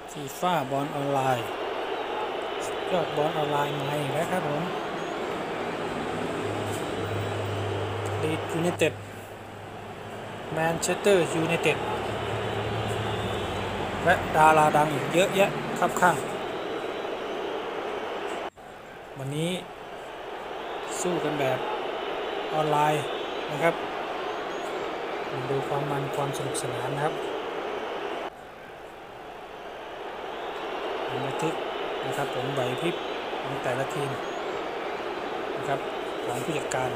ฟีฟ่าบอลออนไลน์ยอดบอลออนไลน์ใหม่แล้วครับผมลีดยูไนเต็ดแมนเชสเตอร์ยูไนเต็ดและดาราดังอีกเยอะแยะครับข้างวันนี้สู้กันแบบออนไลน์นะครับมาดูความมันความสนุกสนานนะครับบันทึกนะครับผมไหวพริบของแต่ละทีมนะครับของผู้จัดการ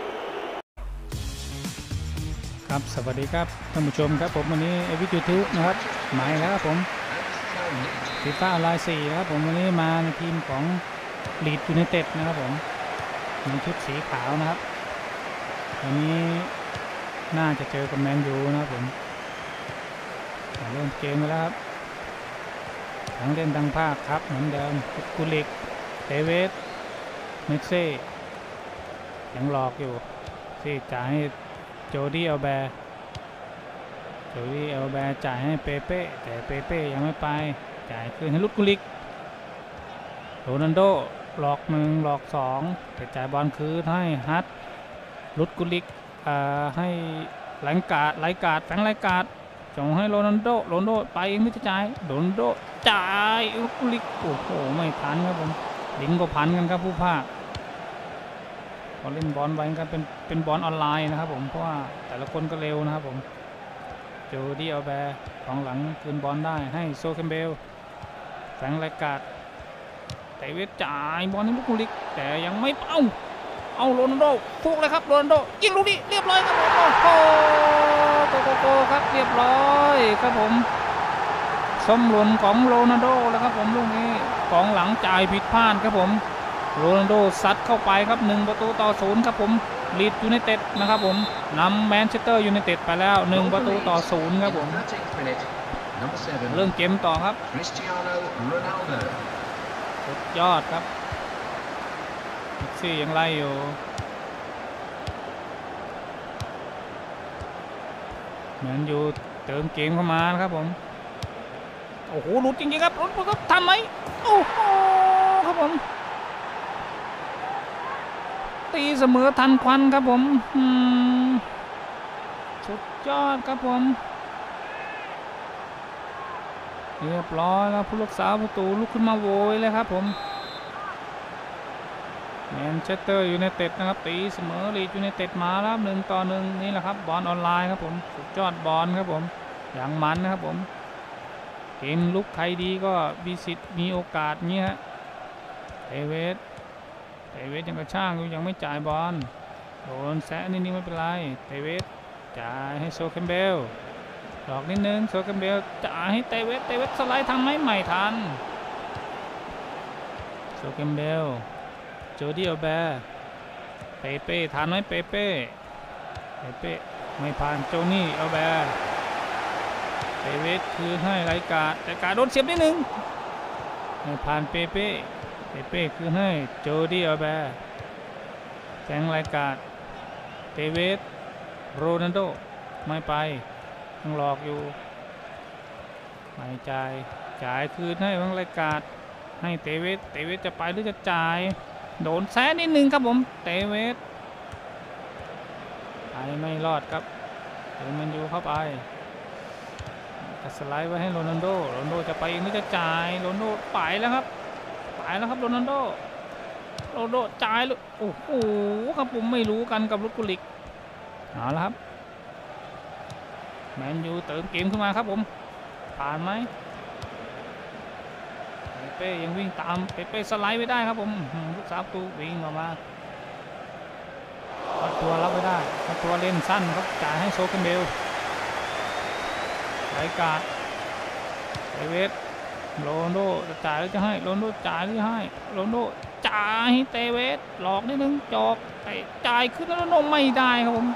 ครับสวัสดีครับท่านผู้ชมครับผมวันนี้วิดีโอทูบนะครับใหม่แล้วครับผมฟีฟ่าออนไลน์4นะครับผมวันนี้มาในทีมของลีดยูไนเต็ดนะครับผมในชุดสีขาวนะครับวันนี้น่าจะเจอกับแมนยูนะครับผมเริ่มเกมกันแล้วครับทั้งเล่นทั้งภาคครับเหมือนเดิมกุลิกเตเวสเมสซี่ยังหลอกอยู่ที่จ่ายให้โจดี้อัลแบร์จ่ายให้เปเป้แต่เปเป้ยังไม่ไปจ่ายคืนให้ลุดกุลิกโรนัลโดหลอก1หลอก2แต่จ่ายบอลคืนให้ฮัตลุดกุลิกให้แหลงกาดแฝงไลกาดส่งให้โรนัลโดไปเองไม่จ่ายโรนัลโดจ่ายลุดกุลิกโอ้โหไม่ทันครับผมลิงก็พันกันครับผู้ภาคพอเล่นบอลไว้กันเป็นบอลออนไลน์นะครับผมเพราะว่าแต่ละคนก็เร็วนะครับผมโจดี้อัลแบร์ของหลังคืนบอลได้ให้โซเคมเบลแฝงไลกาดแต่เวทจ่ายบอลให้ลุดกุลิกแต่ยังไม่เอาโรนัลโดฟุกเลยครับโรนัลโดยิงลูกนี้เรียบร้อยครับผมโอ้โหโกครับเรียบร้อยครับผมสมหล่นของโรนัลโดแล้วครับผมลูกนี้ของหลังจ่ายผิดพลาดครับผมโรนัลโดซัดเข้าไปครับ1-0ครับผมลีดยูไนเต็ดนะครับผมนำแมนเชสเตอร์ยูไนเต็ดไปแล้ว1-0ครับผมเริ่มเกมต่อครับสุดยอดครับซี่ยังไล่อยู่เหมือนอยู่เติมเกมเข้ามานะครับผมโอ้โหหลุดจริงๆครับหลุดครับทำไหมโอ้โหครับผมตีเสมอทันควันครับผมสุดยอดครับผมเรียบร้อยแล้วผู้รักษาประตูลุกขึ้นมาโวยเลยครับผมแมนเชสเตอร์ยูไนเต็ดนะครับตีเสมอลีดยูไนเต็ดมาแล้ว1-1นี่แหละครับบอลออนไลน์ครับผมสุดยอดบอลครับผมอย่างมันนะครับผมเกมลุกใครดีก็มีสิทธิ์มีโอกาสเงี้ยฮะเตเวสยังกระช่างอยู่ยังไม่จ่ายบอลโดนแซะนิดนึงไม่เป็นไรเตเวสจ่ายให้โซเคมเบลหลอกนิดนึงโซเคมเบลจ่ายให้เตเวสสไลด์ทำไม่ทันโซเคมเบลโจดี้อัลแบร์เปเป้ทันไหมเปเป้ไม่ผ่านโจนี่อัลแบร์เตเวสคืนให้ไรกาดแต่กาดโดนเสียบนิดนึงไม่ผ่านเปเป้คืนให้โจดี้อัลแบร์แทงไรกาดเตเวสโรนัลโดไม่ไปยังหลอกอยู่ไม่จ่ายคืนให้วังไรกาดให้เตเวสจะไปหรือจะจ่ายโดนแซะนิดนึงครับผมเตเวสไปไม่รอดครับเดินมันอยู่เข้าไปสไลด์ไว้ให้โรนัลโดจะไปหรือจะจ่ายโรนัลโดไปแล้วครับโรนัลโดจ่ายเลยโอ้โหครับผมไม่รู้กันกับลุดกุลิกเอาละครับแมนยูเติมเกมขึ้นมาครับผมผ่านไหมเป้ยังวิ่งตามเป้สไลด์ไม่ได้ครับผมลูกสาวตูวิ่งออกมาตัวรับไม่ได้ตัวเล่นสั้นครับจ่ายให้โซเคมเบลไรกาดเตเวสโรนัลโดจะจ่ายหรือจะให้โรนัลโดจ่ายหรือให้โรนัลโดจ่ายให้เตเวสหลอกนิดนึงจอกจ่ายขึ้นแล้วโรนัลโดไม่ได้ครับผม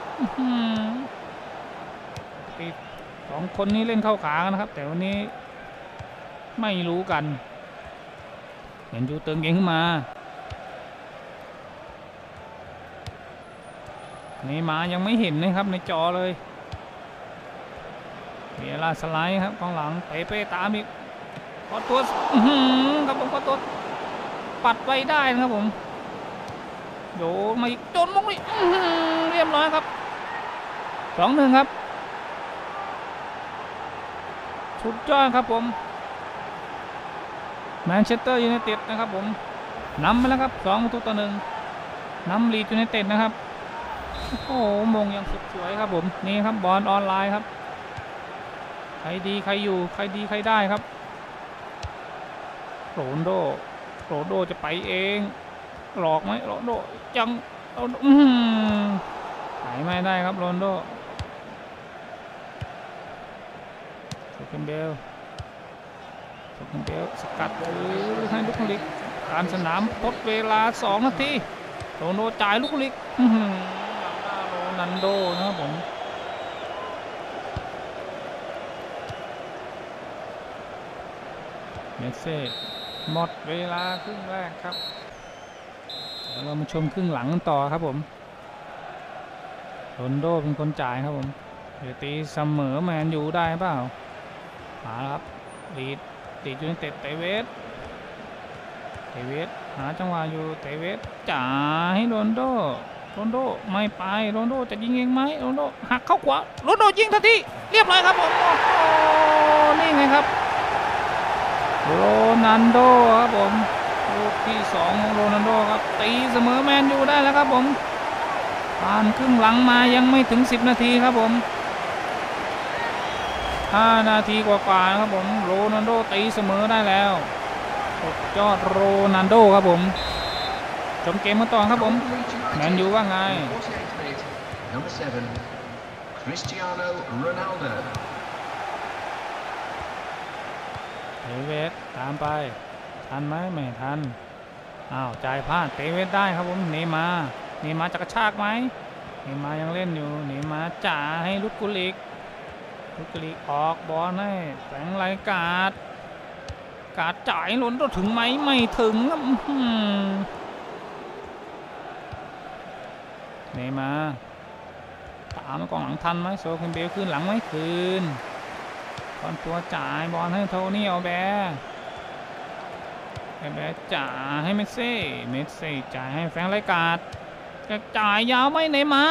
สองคนนี้เล่นเข้าขากันนะครับแต่วันนี้ไม่รู้กันเห็นยูเติมเกมขึ้นมานี่มายังไม่เห็นนะครับในจอเลยมีอะไรสไลด์ครับกองหลังเปเป้ตามอีกอตัวครับผมพอตัวปัดไว้ได้นะครับผมโยนมาอีกโจนมุกนี่เรียบร้อยครับ2-1ครับสุดยอดครับผมแมนเชสเตอร์ยูไนเต็ดนะครับผมนำไปแล้วครับ2-1นำลีดยูไนเต็ดนะครับโอ้โหมงยังสุดสวยครับผมนี่ครับบอลออนไลน์ครับใครดีใครอยู่ใครดีใครได้ครับโรนโดจะไปเองหลอกไหมโรนโดยังหายไม่ได้ครับโรนโดโซเคนเบลสกัดให้ลูกลิกการสนามทดเวลา2 นาทีโรนโดจ่ายลูกลิกโรนัลโดนะครับผมเมสซี่หมดเวลาครึ่งแรกครับเดี๋ยวเรามาชมครึ่งหลังกันต่อครับผมโรนโดเป็นคนจ่ายครับผมเดี๋ยวตีเสมอแมนยูได้เปล่ามาครับลีดยูไนเต็ดเตเวสหาจังหวะอยู่เตเวสจ่าให้โรนโดไม่ไปโรนโดจะยิงเองไหมโรนโดหักเข้าขวาโรนโดยิงทันทีเรียบร้อยครับผมโอ้โหนี่ไงครับโรนัลโดครับผมลูกที่2ของโรนัลโดครับตีเสมอแมนยูได้แล้วครับผมผ่านครึ่งหลังมายังไม่ถึง10 นาทีครับผม5 นาทีกว่าๆครับผมโรนัลโดตีเสมอได้แล้วสุดยอดโรนัลโดครับผมชมเกมกันต่อครับผมแมนยูว่าไง Cristiano Ronaldo เตเวสตามไปทันไหมไม่ทันจ่ายพลาดเตเวสได้ครับผมเนมาจะกระชากไหมเนมายังเล่นอยู่เนมาจ่าให้ลุดกุลิกออกบอลให้แฝงรายการจ่ายล้นตัวถึงไหมไม่ถึงเนมาตามกองหลังทันไหมโซเคนเบลขึ้นหลังไหมคืนตอนตัวจ่ายบอลให้โทนี่เอาแบจ่ายให้เมสซี่จ่ายให้แฝงรายการจ่ายยาวไหมเนมา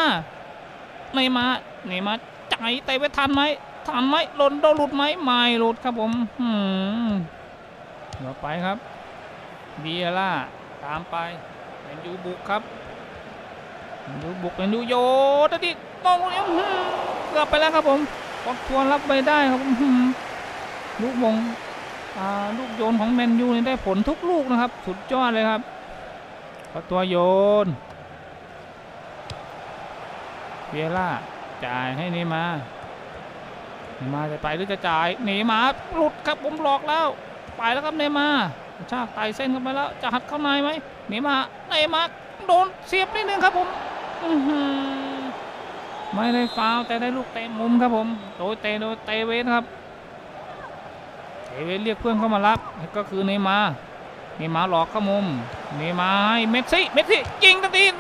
จ่ายเตะไปทันไหมโรนโดหลุดไหมไม่หลุดครับผมเดี๋ยวไปครับเบียร่าตามไปแมนยูบุกครับแมนยูโยนดิต้องเกือบไปแล้วครับผมกดทวนรับไปได้ครับลูกลูกโยนของแมนยูนี่ได้ผลทุกลูกนะครับสุดยอดเลยครับตัวโยนเบียร่าจ่ายให้เนมาจะไปหรือจะจ่ายเนมาหลุดครับผมหลอกแล้วไปแล้วครับเนมาชากไต่เส้นเข้าไปแล้วจะหัดเข้าในไหมเนมาโดนเสียบนิดนึงครับผมไม่ได้ฟาวล์แต่ได้ลูกเตะมุมครับผมโดยเตเวสครับเตเวสเรียกเพื่อนเข้ามารับก็คือเนมาหลอกเข้ามุมเนมาให้เมสซี่ยิงทันที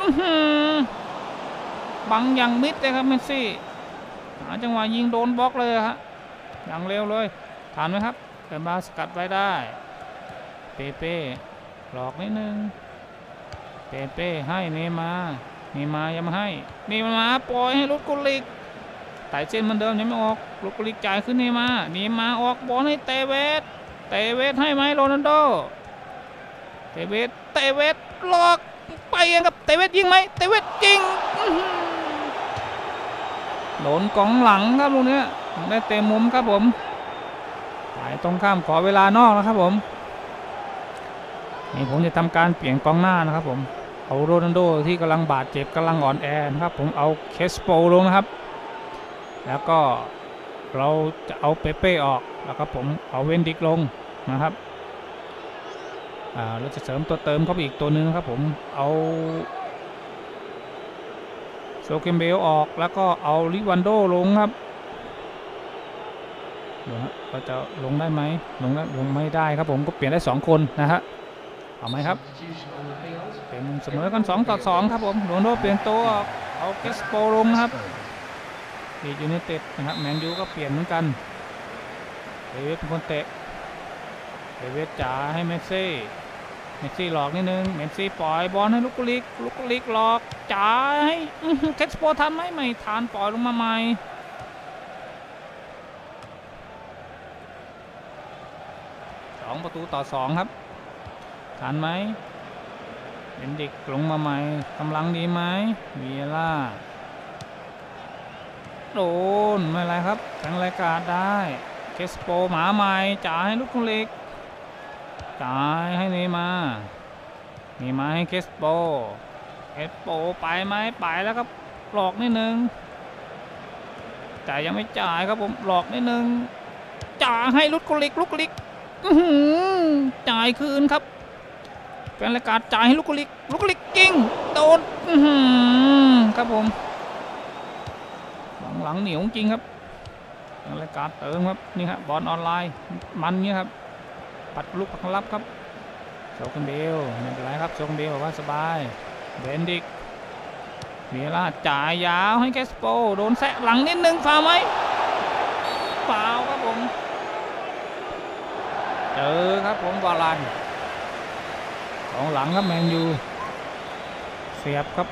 บังอย่างมิดเลยครับเมสซี่หาจังหวะยิงโดนบล็อกเลยฮะอย่างเร็วเลยทันไหมครับแต่มาสกัดไว้ได้เปหลอกนิดนึงเปให้เนมายังไม่ให้เนมาปล่อยให้ลุดกุลิกไต่เส้นเหมือนเดิมยังไม่ออกลุดกุลิกจ่ายขึ้นเนมาออกบอลให้เตเวสให้ไหมโรนัลโดเตเวสหลอกไปเองกับเตเวสยิงไหมเตเวสยิงโดนกองหลังครับลูกนี้ได้เตะมุมครับผมฝ่ายตรงข้ามขอเวลานอกนะครับผมนี่ผมจะทำการเปลี่ยนกองหน้านะครับผมเอาโรนัลโดที่กำลังบาดเจ็บกำลังอ่อนแอนะครับผมเอาเคสโปลงนะครับแล้วก็เราจะเอาเปเป้ออกแล้วก็ผมเอาเวนดิกลงนะครับเราจะเสริมตัวเติมเข้าไปอีกตัวนึงนะครับผมเอาโซเกมเบลออกแล้วก็เอาลิวันโดลงครับเราจะลงได้ไหมลงไม่ได้ครับผมก็เปลี่ยนได้2 คนนะฮะเอาไหมครับเป็นเสมอกัน2-2ครับผมโรนัลโดเปลี่ยนตัวเอาเกสโปลงครับลีดยูไนเต็ดนะครับแมนยูก็เปลี่ยนเหมือนกันเตเวสเป็นคนเตะเวสจ่ายให้เมสซี่หลอกนิดนึงเมสซี่ปล่อยบอลให้ลูกกุลิกหลอกจ่ายให้เคสโปทันไหมไม่ทันปล่อยลงมาใหม่2-2ครับทันไหมเบนดิกลงมาใหม่กำลังดีไหมเวียร่าโดนไม่ไรครับแข่งรายการได้เคสโปหมาใหม่จ่ายให้ลูกกุลิกจ่ายให้เนมาให้เคสโปไปไหมไปแล้วครับหลอกนิดนึงแต่ยังไม่จ่ายครับผมหลอกนิดนึงจ่ายให้ลูกกุลิกจ่ายคืนครับเป็นรายการจ่ายให้ลูกกุลิกกิ้งโดนครับผมหลังเหนียวจริงครับเป็นรายการเติมครับนี่ครับบอลออนไลน์มันเงี้ยครับปัดลูกพังลับครับโซกันเบลไม่เป็นไรครับโซกันเบลว่าสบายเบนดิกเมียร่าจ่ายยาวให้แคสโปโดนแซะหลังนิดนึงฟาวไหมฟาวครับผมเจอครับผมวาลันของหลังครับแมนยูเสียบครับ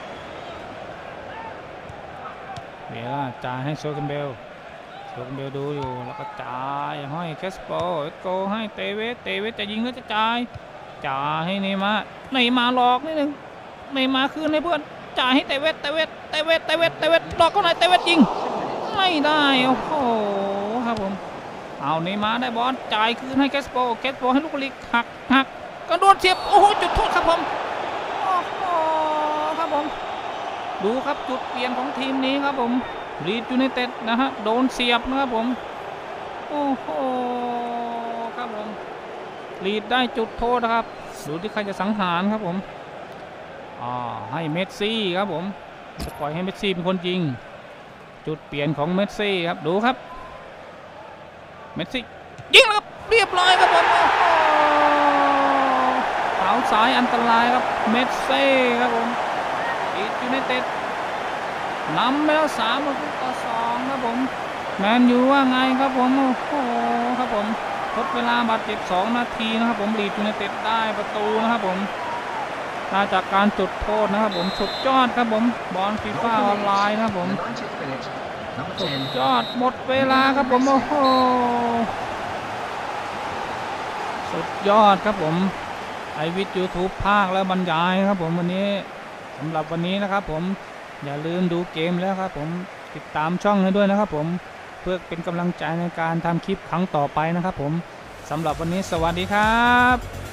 เมียร่าจ่ายให้โซกันเบลดูอยู่แล้วก็จ่ายให้แคสโปโกให้เตเวสจะยิงแล้วจะจ่ายให้เนมาหลอกนิดนึงเนมาคืนให้เพื่อนจ่ายให้เตเวสหลอกเขาหน่อยเตเวสยิงไม่ได้โอ้โหครับผมเอาเนมาได้บอลจ่ายคืนให้แคสโปให้ลูกลิกหักกระโดดเสียบโอ้โหจุดโทษครับผมโอ้โหครับผมดูครับจุดเปลี่ยนของทีมนี้ครับผมลีดยูไนเต็ดนะฮะโดนเสียบนะครับผมโอ้โหครับผมลีดได้จุดโทษนะครับดูที่ใครจะสังหารครับผมให้เมสซี่ครับผมจะปล่อยให้เมสซี่เป็นคนยิงจุดเปลี่ยนของเมสซี่ครับดูครับเมสซี่ยิงแล้วครับเรียบร้อยครับผมเท้าซ้ายอันตรายครับเมสซี่ครับผมลีดยูไนเต็ดนำไปแล้ว3-2ครับผมแมนยูว่าไงครับผมโอ้โหครับผมทดเวลาบาดเจ็บ2 นาทีนะครับผมลีดยูไนเต็ดได้ประตูนะครับผมมาจากการจุดโทษนะครับผมสุดยอดครับผมบอลฟีฟ่าออนไลน์นะครับผมสุดยอดหมดเวลาครับผมโอ้โหสุดยอดครับผมไอวิทย์ YouTube ภาคและบรรยายครับผมวันนี้สำหรับวันนี้นะครับผมอย่าลืมดูเกมแล้วครับผมติดตามช่องให้ด้วยนะครับผมเพื่อเป็นกำลังใจในการทำคลิปครั้งต่อไปนะครับผมสำหรับวันนี้สวัสดีครับ